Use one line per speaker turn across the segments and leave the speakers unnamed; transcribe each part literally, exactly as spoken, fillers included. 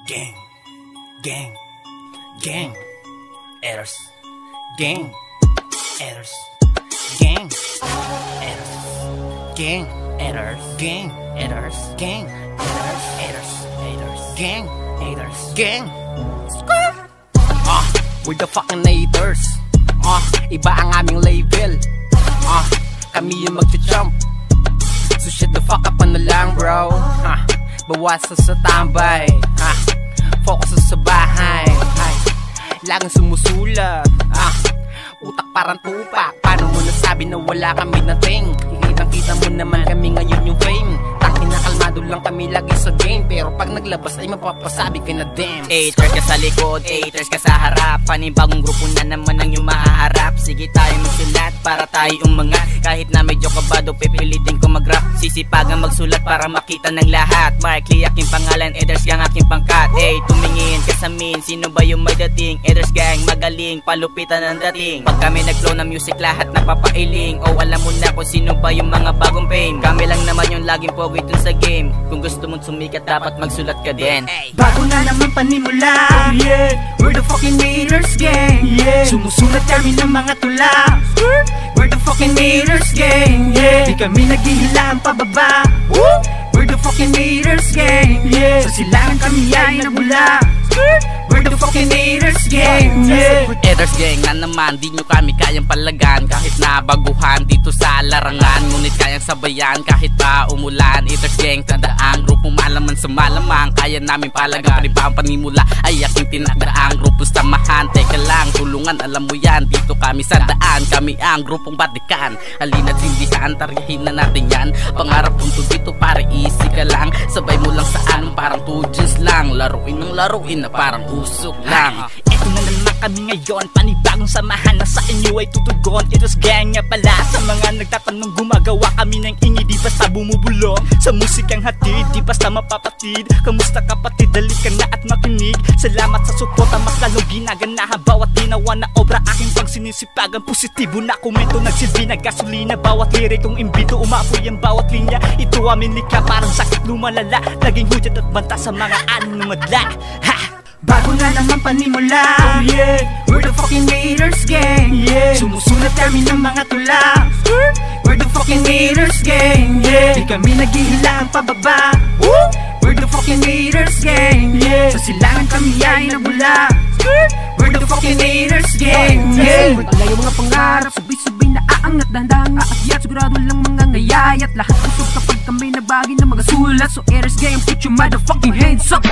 Gang, gang, gang, errors, gang, errors, gang, errors, gang, errors, gang, errors, gang, errors, errors, haters, gang, haters, gang. Ah, we're the fucking haters. Ah, iba ang aming label. Ah, kami yung magcha-jump. So shut the fuck up na lang, bro. Ha, bawasan sa tambay. Ha, focus sa bahay. Ay, laging sumusulat. Ah, utak parang tupak. Paano mo nasabi na wala kami nating? Kitang-kita mo naman kami ngayon yung fame. Tangin na kalmado lang kami lagi sa game. Pero pag naglabas ay mapapasabi ka na damn.
Haters ka sa likod, haters ka sa harap. Panibagong grupo na naman ang iyong mahaharap. Sige tayo magsulat para tayo umangat. Kahit na medyo kabado, pipilitin ko mag-rap. Sisipagan magsulat para makita ng lahat. Mark Lee aking pangalan, haters gang aking pangkat. Hey, tumingin ka sa min, sino ba yung may dating? Haters gang, magaling, palupitan ang dating. Pag kami nag-flow ng music, lahat napapailing. O alam mo na kung sino ba yung mga bagong fame. Kami lang naman yung laging pogi dun sa game. Kung gusto mong sumikat, dapat magsulat ka din.
Bago na naman panimula, oh yeah, we're the fucking haters gang, yeah. Sumusulat kami ng mga tula, we're the fucking haters gang, yeah. Di kami naghihilaan pababa, woo! We're the fucking haters gang, yeah. Sa silangan kami ay nabula, we're the fucking haters gang, yeah.
Haters gang na naman, di nyo kami kayang palagan. Kahit na baguhan dito sa larangan, ngunit kayang sabayan kahit pa umulan. Haters gang, tandaan, grupo malaman sa malamang. Kaya namin palagan, rin pa ang panimula ay aking tinagdaan. Grupo samahan, teka lang, tulungan, alam mo yan. Dito kami sa daan, kami ang grupong batikan. Halina't sindihan, taryahin na natin yan. Pangarap punto dito para easy ka lang. Sabay mo lang sa anong parang two G's lang. Laruin ng laruin na parang usok lang.
Eto na naman kami ngayon, panibagong samahan na sa inyo ay tutugon. Haters gang nga pala, sa mga nagtatanong gumagawa kami ng ingi. Di basta bumubulong sa musikang hatid, di basta mapapatid. Kamusta kapatid, dali ka na at makinig. Salamat sa suporta, mas lalong ginaganahan bawat ginawa na obra aking pang sinisipagan. Positibo na komento, nagsilbi na gasolina. Bawat lirikong imbito, umaapoy ang bawat linya. Ito aming likha, parang sakit lumalala. Laging hudyat at banta sa mga anong na madla. Ha!
Bago na naman panimula, oh yeah, we're the fucking haters gang, yeah. Sumusulat kami ng mga tula, we're the fucking haters gang, yeah. Di kami naghihilaan pababa, woo! We're the fucking haters gang, yeah. Sa silangan kami ay nabula, we're the fucking haters gang, yeah. Alay ang mga pangarap, sabay-sabay na aangat, dahan-dahang aakyat, sigurado lang mga ngayayat. Lahat usog kapag kami nabagi ng mga sulat. So haters gang, put your motherfucking hands up.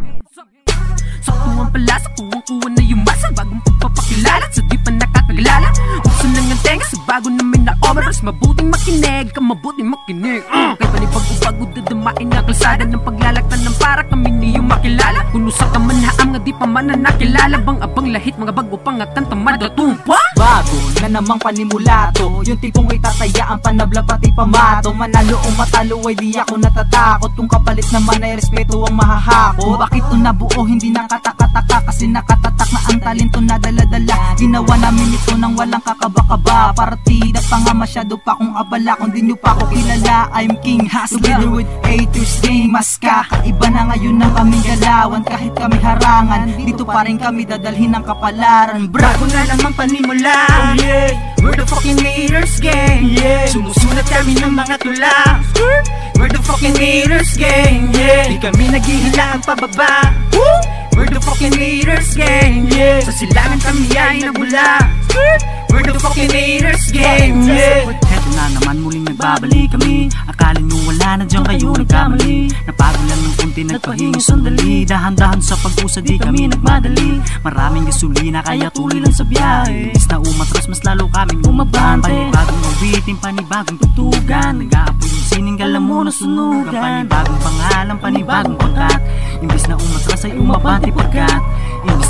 Saktuhan pala sa kuwang-kuwan na yung masa, bagong pagpapakilala sa di pa nakakagilala. Uso nang ang tenga sa bago namin na obra. Mas mabuting makinig ka, mabuting makinig, uh. Kaya panipag-upagod dadamain na kalsada ng paglalaktan ng para kami niyong makilala. Kuno sa kamanhaam nga di pa man na nakilala. Bang abang lahit mga bago pang kanta madatumpa.
Bago na namang panimulato, yung tipong itatayaan panabla pati pamato. Manalo o matalo ay di ako natatakot. Kung kapalit naman ay respeto ang mahahako. Bakit ito nabuo hindi nakataka-taka? Kasi nakatatak na ang talento na dala-dala. Ginawa namin ito nang walang kakaba-kaba. Partida pa nga masyado pa kung abala. Kung di nyo pa ako kilala, I'm King Hustler. Together with haters gang, mas kakaiba na ngayon ang kaming galawan. Kahit kami harangan, dito pa rin kami dadalhin ng kapalaran.
Bago na naman panimula, oh yeah, we're the fucking haters gang, yeah. Sumusulat kami ng mga tula, we're the fucking haters gang, yeah. Di kami naghihilaan pababa, woo! We're the fucking haters gang, yeah. Sa silangan kami ay nabula, we're the fucking haters gang, yeah.
Heto na naman muling nagbabalik kami. Akala nyo wala na dyan kayo nagkamali. Napago lang ng kunti, nagpahinga sandali. Dahan-dahan sa pag-usa di kami nagmadali. Maraming gasolina kaya tuloy lang sa biyahe. Is na umatras mas lalo kaming umabante. Panibagong awitin, panibagong tutugan. Nag-aapoy yung sining alam mo na sunugan. Panibagong pangalan, panibagong pangkat. Imbis na umatras ay umabante pagkat Imbis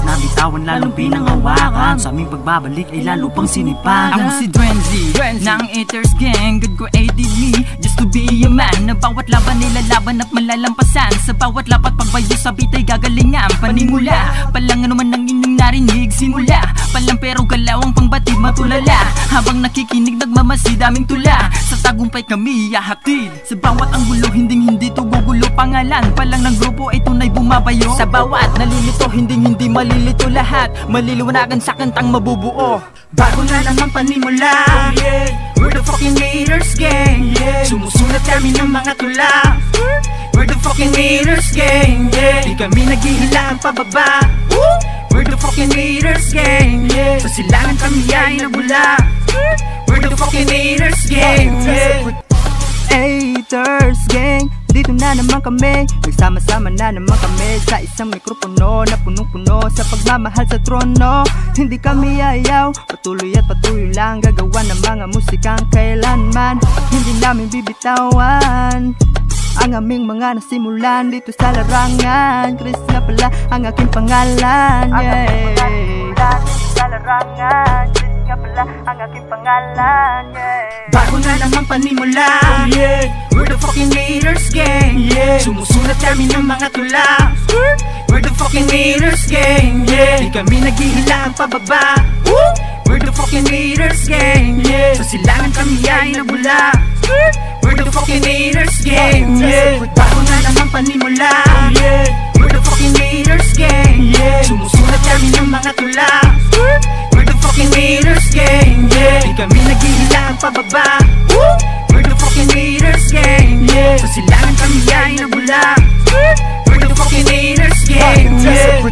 na bitawan, lalong pinanghawakan. Sa aming pagbabalik ay lalo pang sinipagan.
Ako si Drenzy, ng Haters Gang. God created me just to be a man. Na bawat laban nilalaban at malalampasan. Sa bawat lapat pagbayo sabit ay gagalingan. Panimula, palang ano man ang inyong narinig. Simula, palang pero galawang pangbatid matulala. Habang nakikinig nagmamasid aming tula. Sa tagumpay kami yahatid. Sa bawat anggulo hinding hindi to gugulo. Pangalan palang ng grupo ay tunay bumabayo. Sa bawat nalilito hinding hindi malilito lahat. Maliliwanagan sa kantang mabubuo.
Bago na namang panimula, oh, yeah. We're the fucking Haters Gang, yeah. Sumusulat kami ng mga tula. We're the fucking Haters Gang, yeah. Di kami naghihilaan pababa. We're the fucking Haters Gang, yeah. Sa silangan kami ay nabula. We're the fucking Haters Gang, yeah.
Haters Gang, dito na naman kami. Nagsama-sama na naman kami sa isang mikropono na punong-puno sa pagmamahal sa trono. Hindi kami ayaw, patuloy at patuloy lang gagawa ng mga musikang kailanman hindi namin bibitawan ang aming mga nasimulan dito sa larangan. Chris nga pala ang aking pangalan, yeah. Sa larangan, Chris nga pala ang aking pangalan, yeah.
Bago na namang panimula, oh, yeah. We're the fucking Haters Gang, yeah. Sumusulat kami ng mga tula. We're the fucking Haters Gang, yeah. Di kami naghihilaan pababa. We're the fucking Haters Gang, yeah. Sa silangan kami ay nabula. We're the fucking Haters Gang, yeah. Bago na namang panimula, oh, yeah. We're the fucking Haters Gang, yeah. Sumusulat kami ng mga tula. We're the fucking Haters Gang, yeah. Di kami naghihilaan pababa. We're the fucking Haters Gang, yeah. Sa silangan kami ay nabula. We're the fucking Haters Gang, yeah.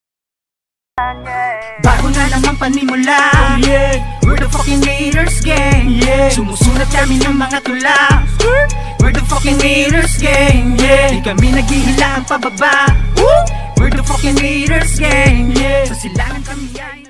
Bago na namang panimula, oh, yeah. We're the fucking Haters Gang, yeah. Sumusulat kami ng mga tula. We're the fucking Haters Gang, yeah. Di kami naghihilaan pababa. We're the fucking Haters Gang, yeah. Sa silangan kami ay